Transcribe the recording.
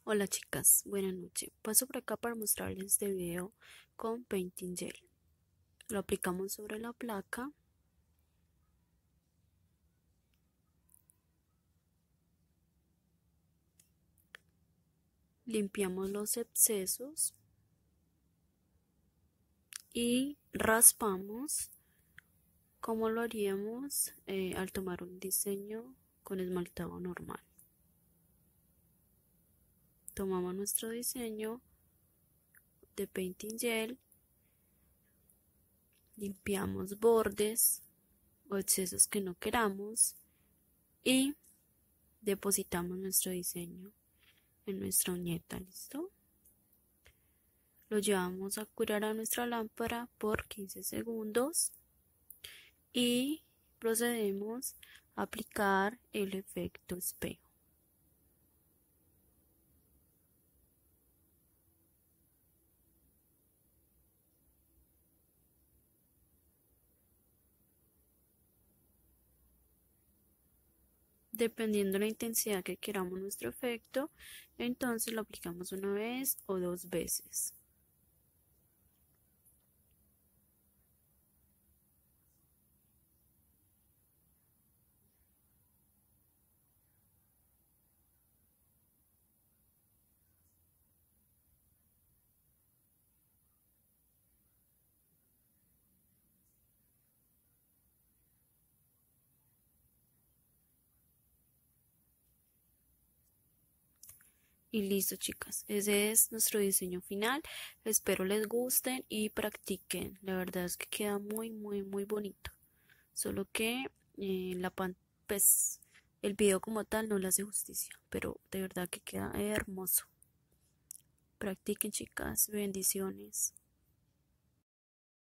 Hola chicas, buenas noches. Paso por acá para mostrarles este video con Painting Gel. Lo aplicamos sobre la placa. Limpiamos los excesos y raspamos como lo haríamos al tomar un diseño con esmaltado normal. Tomamos nuestro diseño de Painting Gel, limpiamos bordes o excesos que no queramos y depositamos nuestro diseño en nuestra uñeta. ¿Listo? Lo llevamos a curar a nuestra lámpara por 15 segundos y procedemos a aplicar el efecto espejo. Dependiendo de la intensidad que queramos nuestro efecto, entonces lo aplicamos una vez o dos veces. Y listo, chicas, ese es nuestro diseño final. Espero les gusten y practiquen. La verdad es que queda muy bonito. Solo que pues, el video como tal no le hace justicia, pero de verdad que queda hermoso. Practiquen, chicas. Bendiciones.